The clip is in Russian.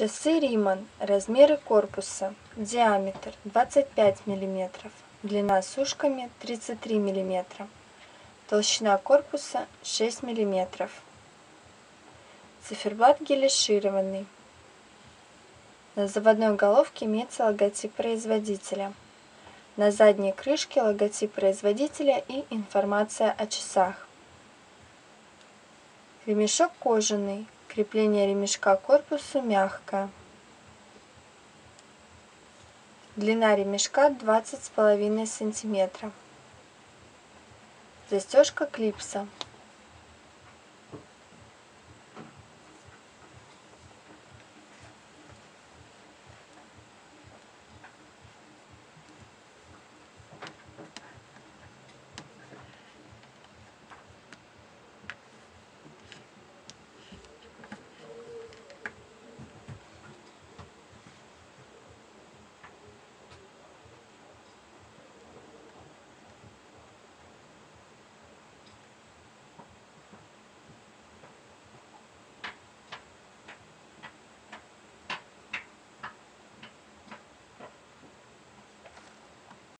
Часы Риман. Размеры корпуса. Диаметр 25 мм. Длина с ушками 33 мм. Толщина корпуса 6 мм. Циферблат гелишированный. На заводной головке имеется логотип производителя. На задней крышке логотип производителя и информация о часах. Ремешок кожаный. Крепление ремешка к корпусу мягкое. Длина ремешка 20,5 см. Застежка клипса.